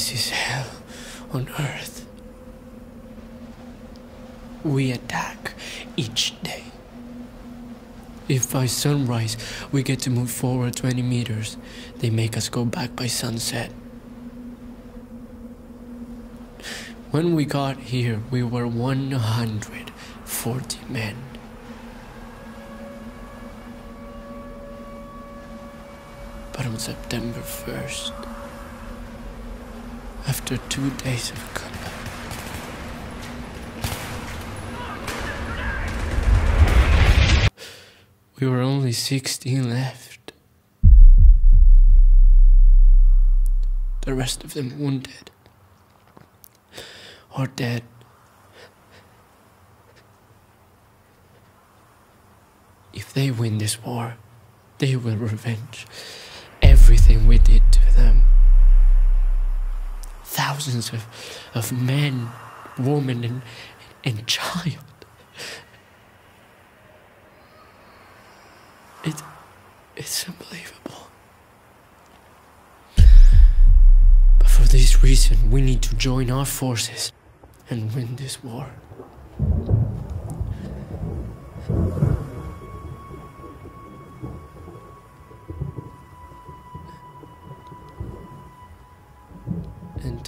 This is hell on earth. We attack each day. If by sunrise we get to move forward 20 meters, they make us go back by sunset. When we got here, we were 140 men. But on September 1st, after 2 days of combat, we were only 16 left. The rest of them wounded or dead. If they win this war, they will revenge everything we did to them. Thousands of men, women, and child. It's unbelievable. But for this reason, we need to join our forces and win this war. And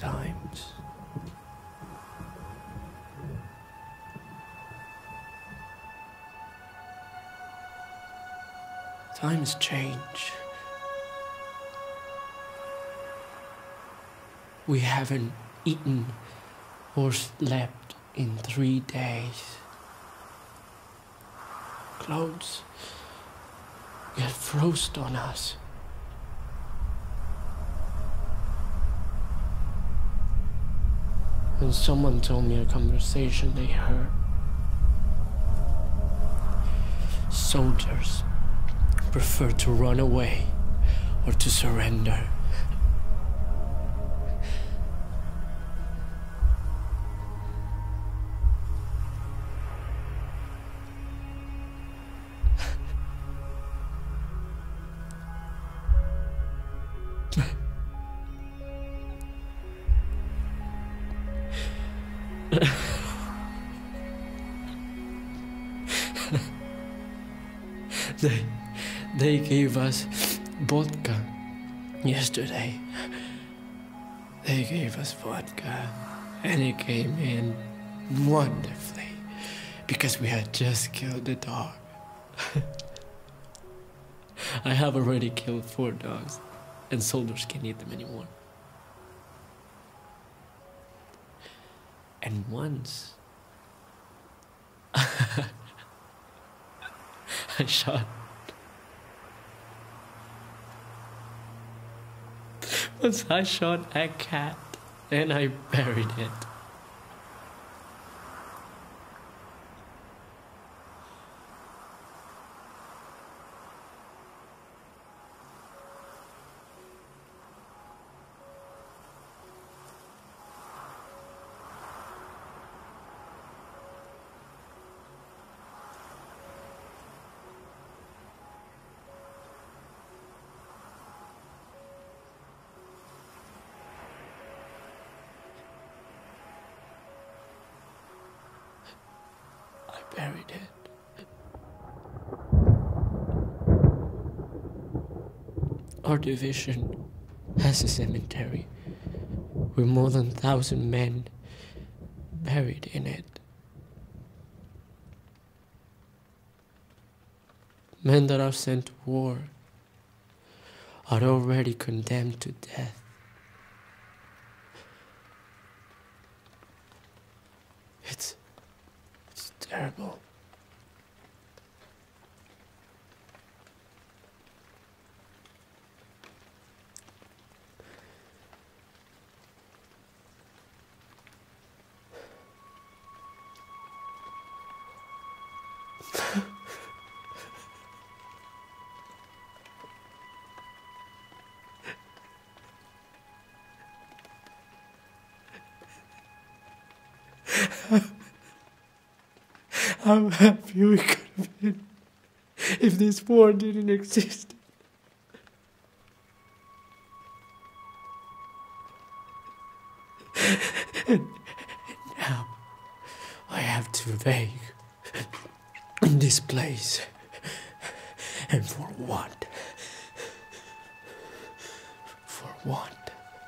times change. We haven't eaten or slept in 3 days. Clothes get frozen on us. And someone told me a conversation they heard. Soldiers prefer to run away or to surrender. They gave us vodka yesterday. They gave us vodka, and it came in wonderfully because we had just killed a dog. I have already killed 4 dogs, and soldiers can't eat them anymore. And once I shot a cat and I buried it. Buried it. Our division has a cemetery with more than 1,000 men buried in it. Men that are sent to war are already condemned to death. It's terrible. How happy we could have been if this war didn't exist. vague in this place. And for what? For what?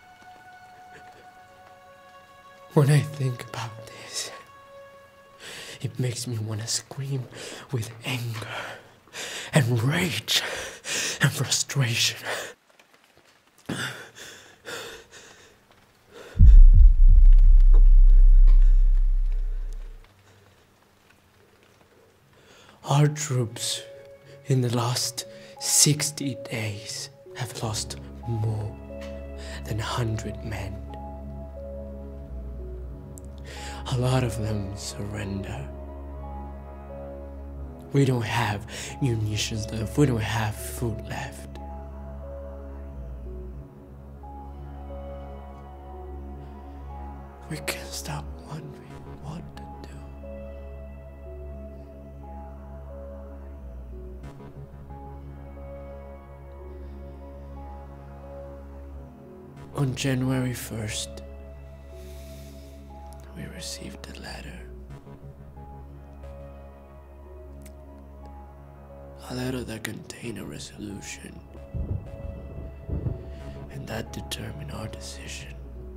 When I think about this, it makes me want to scream with anger and rage and frustration. Our troops in the last 60 days have lost more than 100 men. A lot of them surrender. We don't have munitions left. We don't have food left. We can't stop wondering what to do. On January 1st, we received a letter. A letter that contained a resolution, and that determined our decision.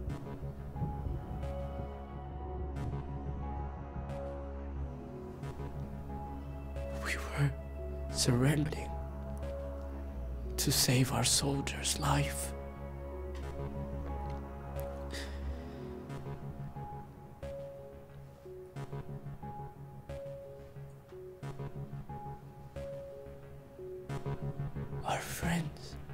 We were surrendering to save our soldier's life. Our friends